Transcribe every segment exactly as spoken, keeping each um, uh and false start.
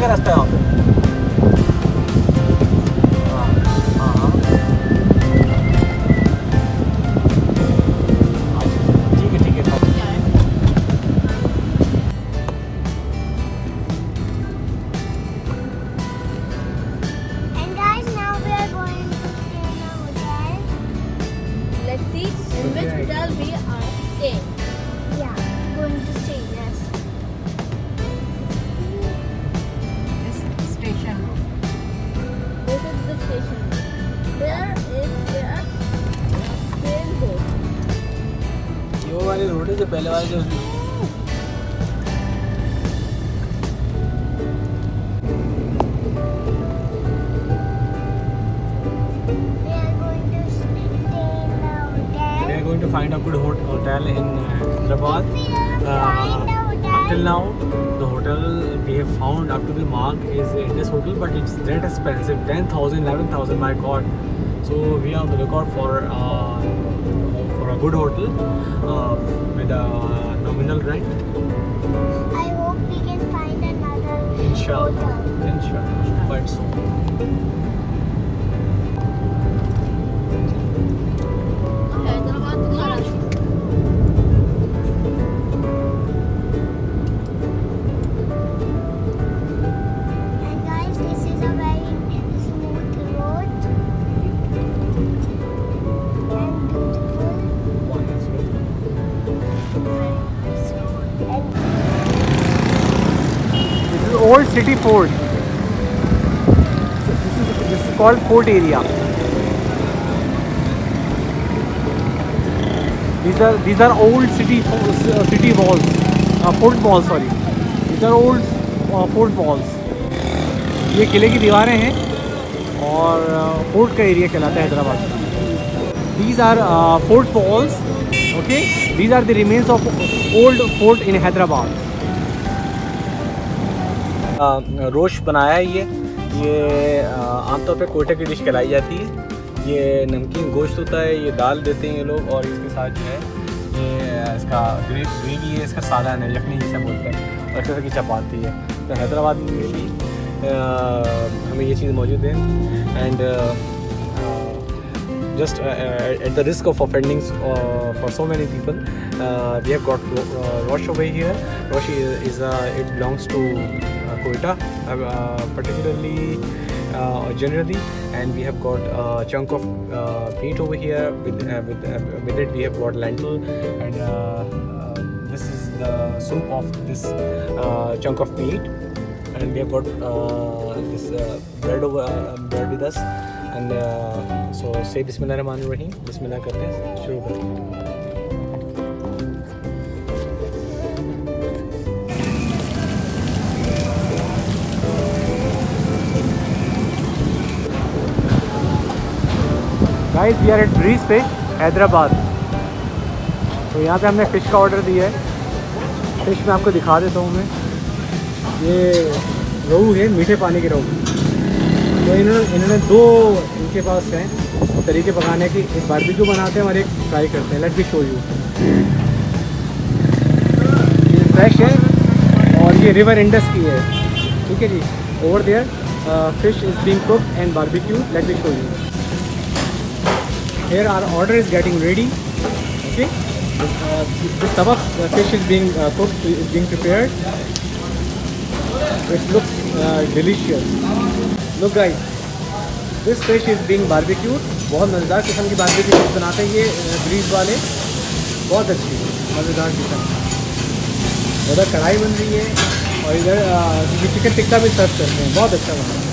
का रास्ता है वहाँ पे। वो वाली रोड है जो पहले वाली जो we are going to find a good hotel in Hyderabad. Uh, up till now, the hotel we have found up to the mark is in this hotel, but it's that expensive, ten thousand, eleven thousand. My God! So we are on the lookout for uh, for a good hotel uh, with a nominal rent. I hope we can find another Inshallah, hotel. inshallah, quite soon. Old City Fort. So this is this is called Fort area. These are these are old city uh, city walls, uh, fort walls. Sorry, these are old uh, fort walls. ये किले की दीवारें हैं और fort का area कहलाता है हैदराबाद का. These are uh, fort walls. Okay, these are the remains of old fort in Hyderabad. रोश बनाया है ये ये आमतौर पे कोयटा की डिश खिलाई जाती है. ये नमकीन गोश्त होता है, ये दाल देते हैं ये लोग और इसके साथ जो है ये इसका ग्रेवी है, इसका सालन है, यखनी जिसे बोलते हैं, और इस तरह की चपाती है. तो हैदराबाद में भी हमें ये चीज़ मौजूद है. And just uh, at the risk of offending uh, for so many people, uh, we have got uh, Rosh over here. Rosh is, is uh, it belongs to uh, Koita, uh, particularly uh, generally, and we have got a chunk of uh, meat over here. With uh, with, uh, with it, we have got lentil, and uh, uh, this is the soup of this uh, chunk of meat, and we have got uh, this uh, bread over uh, bread with us. And uh, so say Bismillahirrahmanirrahim. Bismillah करते हैं, शुरू करते हैं. Guys, we are at Breeze पे हैदराबाद. तो यहाँ पे हमने फ़िश का ऑर्डर दिया है. फ़िश मैं आपको दिखा देता हूँ. मैं ये रोहू है, मीठे पानी के रोहू. तो इन्होंने इन्होंने दो इनके पास हैं तरीके पकाने की. एक बारबेक्यू बनाते हैं और एक फ्राई करते हैं. Let me show you. ये फ्रेश है और ये रिवर इंडस की है. ठीक है जी. Over there fish is being cooked and barbecue. Let me show you. Here our order is getting ready. Okay. This tawa fish is being cooked, is being prepared. It looks delicious. Look guys, this fish is being barbecued. बहुत मज़ेदार किस्म की barbecue fish बनाते हैं ये bridge वाले. बहुत अच्छी मज़ेदार किस्म. उधर कढ़ाई बन रही है और इधर ये चिकन टिक्का भी सर्व करते हैं. बहुत अच्छा बना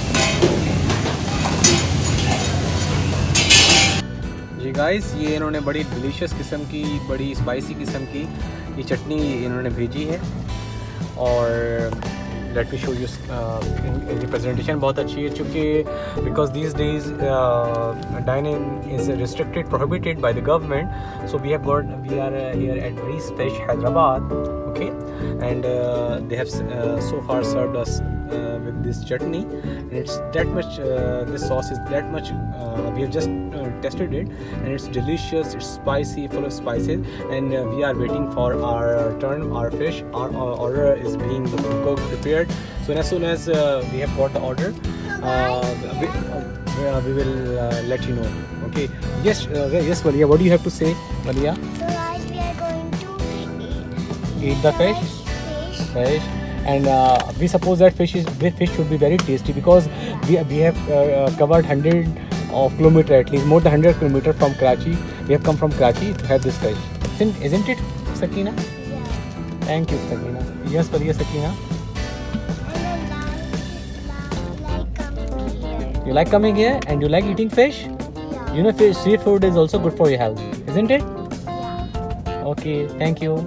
जी गाइस. ये इन्होंने बड़ी डिलीशियस किस्म की, बड़ी स्पाइसी किस्म की ये चटनी इन्होंने भेजी है. और लेट मी शो यू इनकी प्रेजेंटेशन बहुत अच्छी है. चूँकि because these days dining is restricted, prohibited by the government. So we have got we are here at Breeze Fish Hyderabad. Okay. And they have so far served us with this chutney, and it's that much uh, this sauce is that much uh, we have just uh, tested it, and it's delicious, it's spicy, full of spices, and uh, we are waiting for our turn. Our fish, our, our order is being cooked, prepared. So as soon as uh, we have got the order, uh, we, uh, we will uh, let you know. Okay. Yes, uh, yes, Valia. What do you have to say, Valia? So guys, we are going to eat, Eat the fish. Fish. Fish. And uh, we suppose that fish is this fish should be very tasty because we we have uh, covered hundred of kilometer, at least more than hundred kilometer from Karachi. We have come from Karachi to have this fish. Isn't, isn't it, Sakina? Yeah. Thank you, Sakina. Yes, Valia, Sakina. And I like, like coming here. You like coming here and you like eating fish? Yeah. You know, fish, seafood is also good for your health, isn't it? Yeah. Okay, thank you.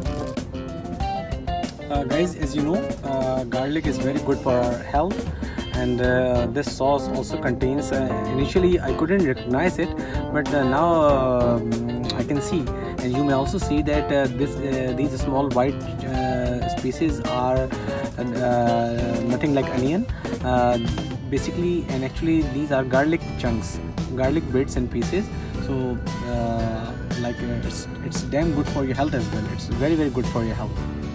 Uh, guys, as you know, uh, garlic is very good for our health, and uh, this sauce also contains. Uh, initially, I couldn't recognize it, but uh, now um, I can see, and you may also see that uh, this uh, these small white uh, species are uh, nothing like onion. Uh, basically, and actually, these are garlic chunks, garlic bits and pieces. So, uh, like uh, it's it's damn good for your health as well. It's very very good for your health.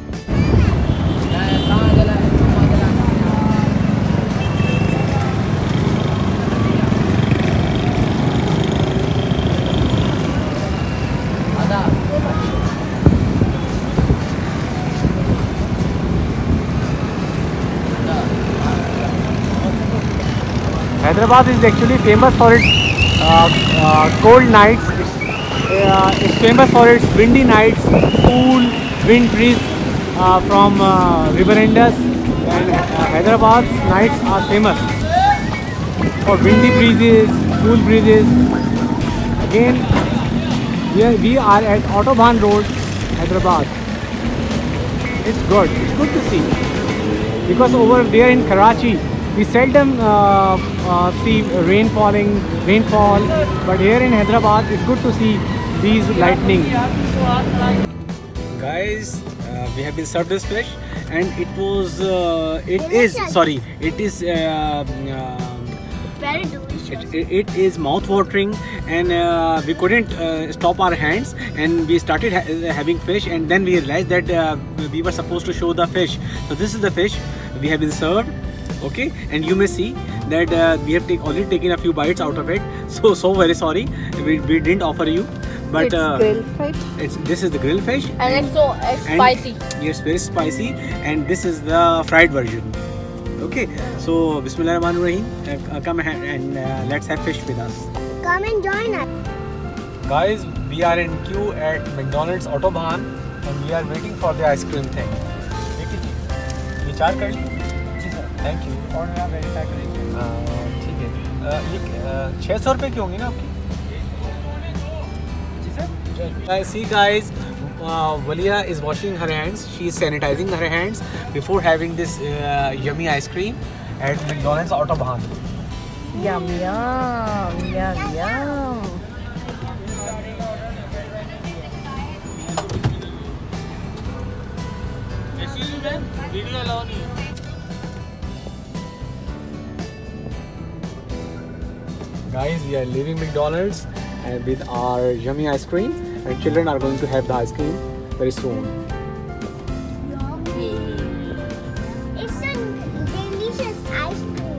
Hyderabad is actually famous for its uh, uh, cold nights. It's, uh, it's famous for its windy nights, cool wind breeze uh, from uh, riverendas, and uh, Hyderabad's nights are famous for windy breezes, cool breezes. Again, we are, we are at Autobahn Road, Hyderabad. It's good. It's good to see because over there in Karachi, we seldom uh, uh, see rain falling, rainfall, but here in Hyderabad, it's good to see these lightnings. Guys, uh, we have been served this fish, and it was, uh, it is, sorry, it is, uh, uh, Very delicious. it, it, it is mouth-watering, and uh, we couldn't uh, stop our hands, and we started ha having fish, and then we realized that uh, we were supposed to show the fish. So this is the fish we have been served. Okay, and you may see that uh, we have take, already taken a few bites out of it. So so very sorry, we, we didn't offer you, but it's uh, grilled fish, it's this is the grilled fish, and it's so it's and spicy. Yes, very spicy, and this is the fried version. Okay, so Bismillahirrahmanirrahim, uh, come ahead and uh, let's have fish with us. Come and join us. Guys, we are in queue at McDonald's Autobahn, and we are waiting for the ice cream thing. ये चार कर ली? Thank you. और मैं verify करेंगे। ठीक है, ये छः सौ रुपये की होंगी ना आपकी? See guys, uh, Valia is washing her hands. She is sanitizing her hands before having this uh, yummy ice cream at McDonald's Autobahn. Yum yum yum yum. Guys, we are leaving McDonald's and with our yummy ice cream, and children are going to have the ice cream very soon. It's a delicious ice cream.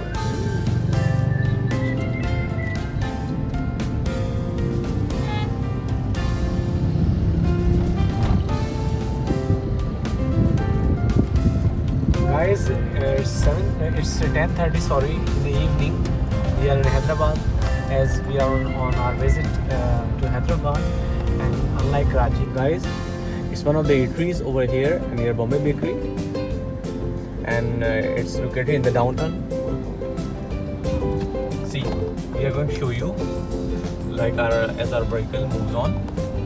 Guys, uh, it's seven. Uh, it's ten thirty. Sorry, in the evening. We are in Hyderabad, as we are on, on our visit uh, to Hyderabad, and unlike Karachi, guys, it's one of the eateries over here near Bombay Bakery, and uh, it's located in the downtown. See, we are going to show you, like our as our vehicle moves on.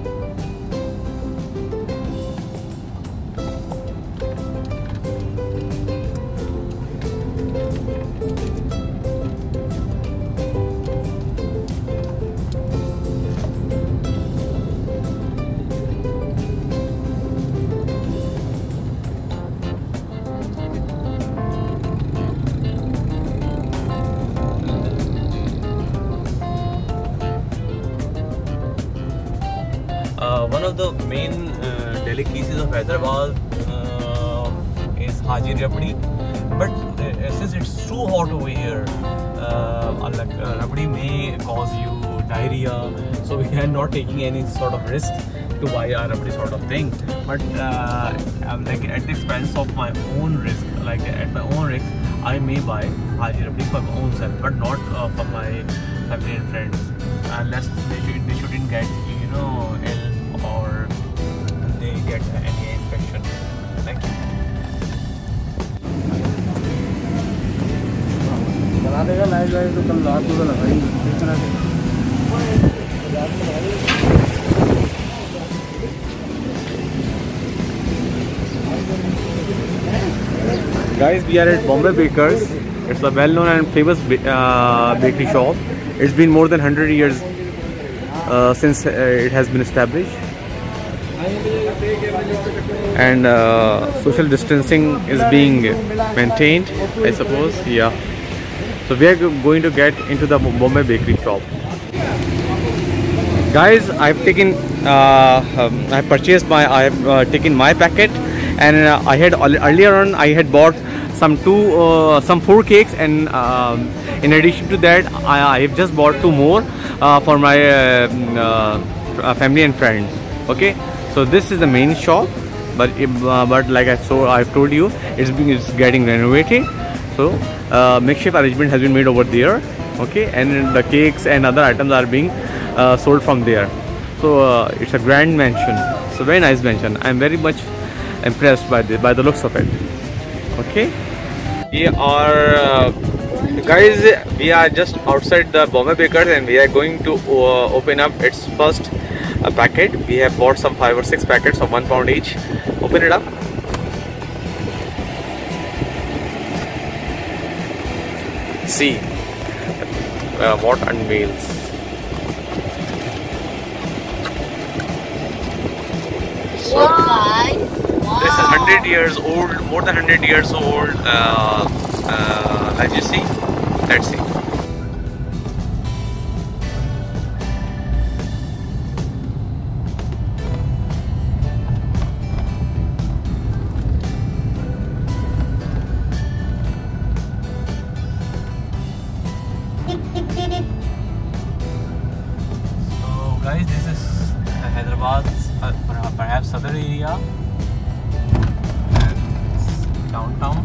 Uh, one of the main uh, delicacies of Hyderabad uh, is Haji Rabdi, but uh, since it's too hot over here, uh, like uh, rabdi may cause you diarrhea, so we are not taking any sort of risk to buy a rabdi sort of thing. But uh, I'm like at the expense of my own risk, like at my own risk, I may buy Haji rabdi for my own self, but not uh, for my family and friends, unless they, should, they shouldn't get, you know, ill or they get any infection. Thank you. बना देगा light white तो कल रात को लगाई बेचना Guys, we are at Bombay Bakers. It's a well-known and famous uh, bakery shop. It's been more than one hundred years uh, since uh, it has been established. And uh, social distancing is being maintained, I suppose. Yeah. So we are going to get into the Bombay Bakery shop. Guys, I've taken, uh, um, I purchased my, I've uh, taken my packet, and uh, I had earlier on I had bought some two, uh, some four cakes, and um, in addition to that, I, I've just bought two more uh, for my uh, uh, family and friends. Okay, so this is the main shop, but uh, but like I so I've told you, it's being it's getting renovated. So uh, makeshift arrangement has been made over there. Okay, and the cakes and other items are being uh, sold from there. So uh, it's a grand mansion. So very nice mansion. I'm very much impressed by the by the looks of it. Okay, we are uh, guys. We are just outside the Bombay Bakers, and we are going to uh, open up its first uh, packet. We have bought some five or six packets of one pound each. Open it up. See uh, what unveils. So this is one hundred years old, more than one hundred years old. Uh, uh, as you see, let's see. So guys, this is Hyderabad's uh, perhaps southern area and downtown.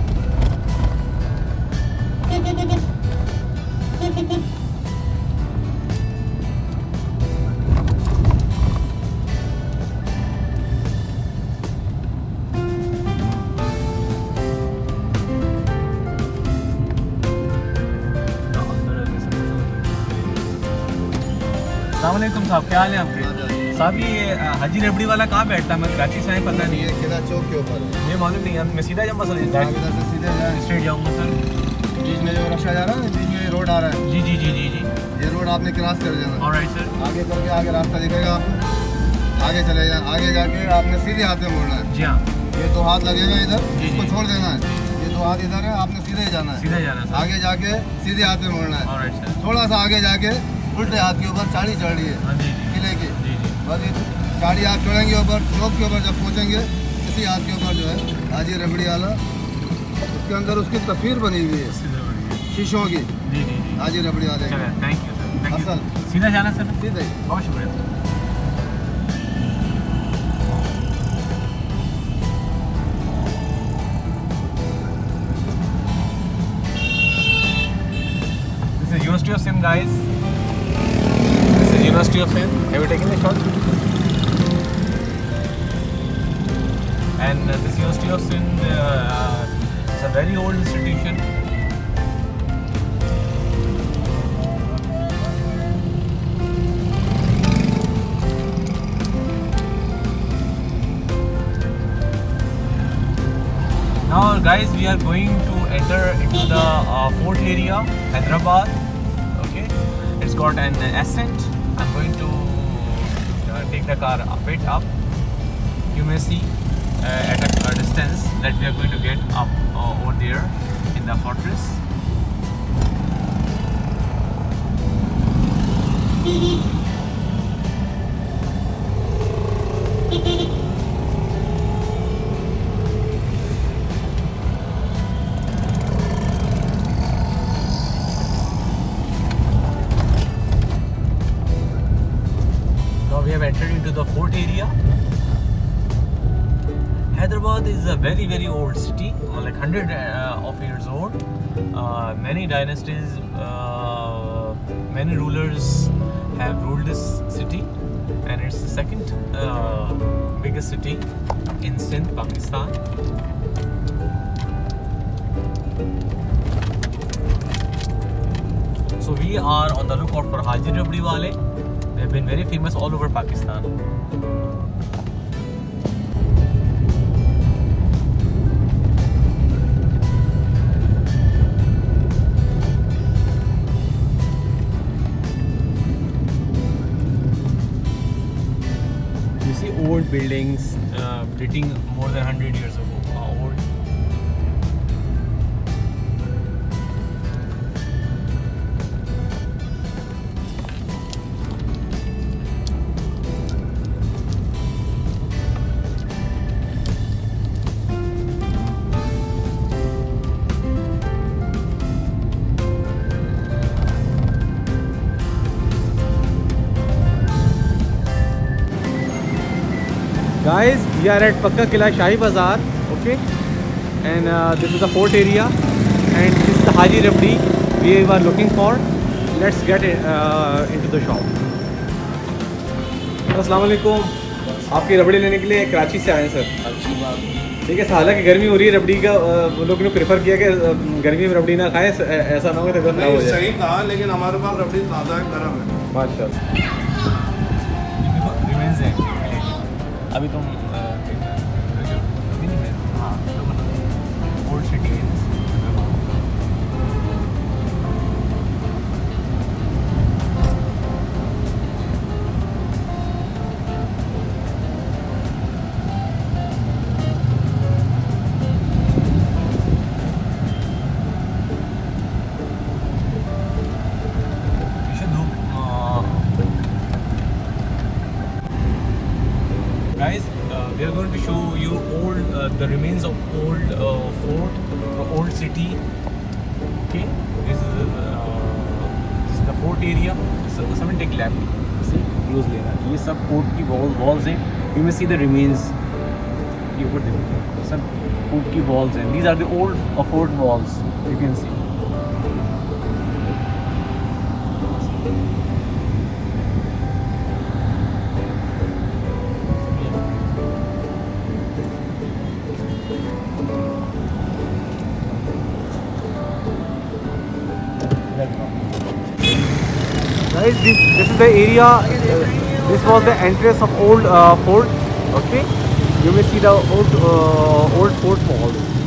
अस्सलामुअलैकुम साहब, क्या हाल है आपके? साहब ये हाजी रबड़ी वाला कहाँ बैठता है? मैं कराची से आए, पता नहीं है। किला चौक के ऊपर ये मालूम नहीं है। मैं सीधा जाऊँगा सर, इधर से सीधे जाए स्ट्रेट जाऊँगा सर। बीच में जो रक्षा जा रहा है, बीच में रोड आ रहा है। जी जी जी जी जी ये रोड आपने क्रॉस कर जाना। Alright sir. आगे करके आगे रास्ता दिखेगा आपको, आगे चले जाए। आगे जाके आपने सीधे हाथ में मुड़ना है। जी हाँ, ये तो हाथ लगेगा इधर, जी, इसको जी। छोड़ देना है। ये तो हाथ इधर है, आपने सीधे ही जाना है। सीधा जाना है सर। आगे जाके सीधे हाथ में मुड़ना है। Alright sir. थोड़ा सा आगे जाके उल्टे हाथ के ऊपर चाड़ी चढ़ रही है हाँ जी जी किले की। जी जी। बस ये गाड़ी आप चढ़ेंगे ऊपर, चौक के ऊपर जब पहुंचेंगे, इसी हाथ के ऊपर जो है हाजी रबड़ी वाला, उसके अंदर उसकी तस्वीर बनी हुई है सीधा बढ़िया। शीशों की, जी जी जी। हाजी रबड़ी वाले चलिए, थैंक यू सर, थैंक असल यू। सीधा जाना सर, सीधे ही। बहुत शुक्रिया। This is University of Sindh, guys. This is University of Sindh. Have you taken the shot? And uh, this University of Sindh uh, is a very old institution. Now guys, we are going to enter into the uh, fort area, Hyderabad. Okay, it's got an ascent. I'm going to uh, take the car a bit up. You may see uh, at a, a distance that we are going to get up uh, over there in the fortress. have entered into the fort area. Hyderabad is a very very old city, like one hundred uh, of years old. Uh, many dynasties, uh, many rulers have ruled this city, and it's the second uh, biggest city in Sindh, Pakistan. So we are on the lookout for Haji Rabdi Wale. They have been very famous all over Pakistan. You see old buildings uh, dating more than one hundred years ago. Uh, old. Guys, we are at Pakka Kila Shahi Bazaar, okay, and uh, this is the fort area, and this is the Haji Rabdi we were looking for. Let's get uh, into the shop. अस्सलाम वालेकुम, आपकी रबड़ी लेने के लिए कराची से आए हैं sir. अच्छी बात। ठीक है, हालांकि गर्मी हो रही है, रबड़ी का वो लोग ने प्रेफर किया कि गर्मी में रबड़ी ना खाएं, ऐसा ना हो कि तबीयत खराब हो जाए। सही कहा, लेकिन हमारे पास रबड़ी ताज़ा है, गर्म है। माशाल्लाह। अभी तुम अभी नहीं है, हाँ ओल्ड सिटी है। Guys, uh, we are going to show you old, uh, the remains of old uh, fort, or old city. Okay, this is, uh, this is the fort area. So, someone take left. See, close लेना. ये सब fort की wall walls हैं. You may see the remains. ये ऊपर देखो. सब fort की walls हैं. These are the old uh, fort walls. You can see. Guys, this, this is the area, uh, this was the entrance of old uh, fort, okay, you may see the old, uh, old fort walls.